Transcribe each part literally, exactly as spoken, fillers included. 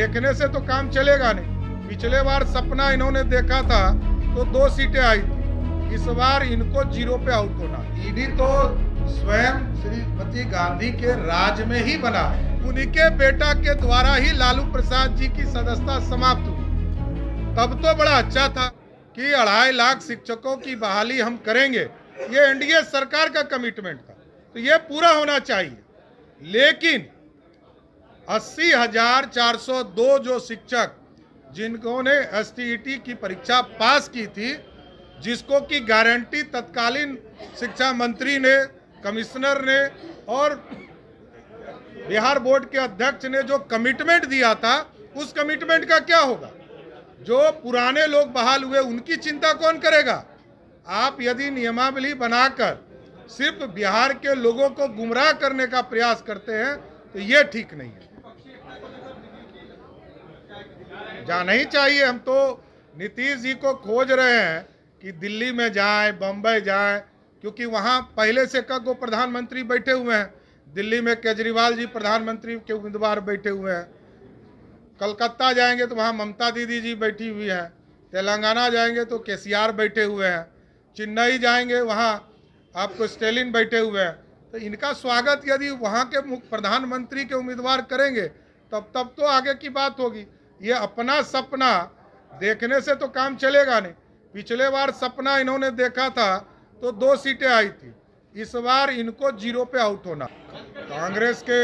देखने से तो काम चलेगा नहीं। पिछले बार सपना इन्होंने देखा था तो दो सीटें आई थी, इस बार इनको जीरो पे आउट होना। ईडी तो स्वयं श्रीमती गांधी के राज में ही बना है, उन्हीं के बेटा के द्वारा ही लालू प्रसाद जी की सदस्यता समाप्त हुई। तब तो बड़ा अच्छा था कि अढ़ाई लाख शिक्षकों की बहाली हम करेंगे, ये एनडीए सरकार का कमिटमेंट था, तो ये पूरा होना चाहिए। लेकिन अस्सी हजार चार सौ दो जो शिक्षक जिन्होंने एसटीईटी की परीक्षा पास की थी, जिसको की गारंटी तत्कालीन शिक्षा मंत्री ने, कमिश्नर ने और बिहार बोर्ड के अध्यक्ष ने जो कमिटमेंट दिया था, उस कमिटमेंट का क्या होगा? जो पुराने लोग बहाल हुए उनकी चिंता कौन करेगा? आप यदि नियमावली बनाकर सिर्फ बिहार के लोगों को गुमराह करने का प्रयास करते हैं तो ये ठीक नहीं है। जाना ही चाहिए। हम तो नीतीश जी को खोज रहे हैं कि दिल्ली में जाएं, बम्बई जाएं, क्योंकि वहां पहले से कई प्रधानमंत्री बैठे हुए हैं। दिल्ली में केजरीवाल जी प्रधानमंत्री के उम्मीदवार बैठे हुए हैं, कलकत्ता जाएंगे तो वहाँ ममता दीदी जी बैठी हुई हैं, तेलंगाना जाएंगे तो केसीआर बैठे हुए हैं, चेन्नई जाएंगे वहाँ आपको स्टेलिन बैठे हुए हैं। तो इनका स्वागत यदि वहाँ के मुख्य प्रधानमंत्री के उम्मीदवार करेंगे तब तब तो आगे की बात होगी। ये अपना सपना देखने से तो काम चलेगा नहीं। पिछले बार सपना इन्होंने देखा था तो दो सीटें आई थी, इस बार इनको जीरो पे आउट होना। कांग्रेस के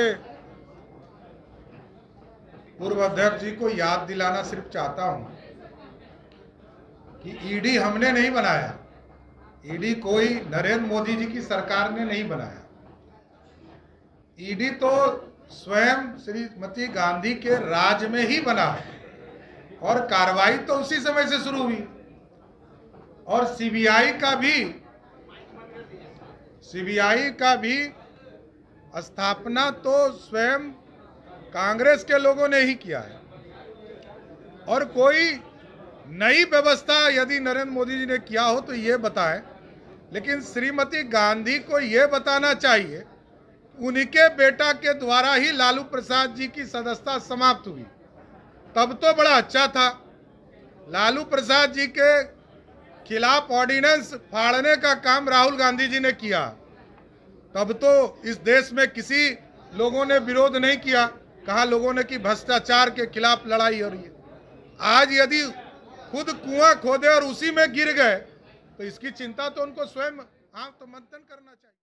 पूर्व अध्यक्ष जी को याद दिलाना सिर्फ चाहता हूं कि ईडी हमने नहीं बनाया, ईडी कोई नरेंद्र मोदी जी की सरकार ने नहीं बनाया। ईडी तो स्वयं श्रीमती गांधी के राज में ही बना है और कार्रवाई तो उसी समय से शुरू हुई। और सीबीआई का भी सीबीआई का भी स्थापना तो स्वयं कांग्रेस के लोगों ने ही किया है। और कोई नई व्यवस्था यदि नरेंद्र मोदी जी ने किया हो तो ये बताएं, लेकिन श्रीमती गांधी को ये बताना चाहिए उन्हीं के बेटा के द्वारा ही लालू प्रसाद जी की सदस्यता समाप्त हुई। तब तो बड़ा अच्छा था। लालू प्रसाद जी के खिलाफ ऑर्डिनेंस फाड़ने का काम राहुल गांधी जी ने किया, तब तो इस देश में किसी लोगों ने विरोध नहीं किया। कहा लोगों ने कि भ्रष्टाचार के खिलाफ लड़ाई हो रही है। आज यदि खुद कुआं खोदे और उसी में गिर गए तो इसकी चिंता तो उनको स्वयं आत्ममंथन करना चाहिए।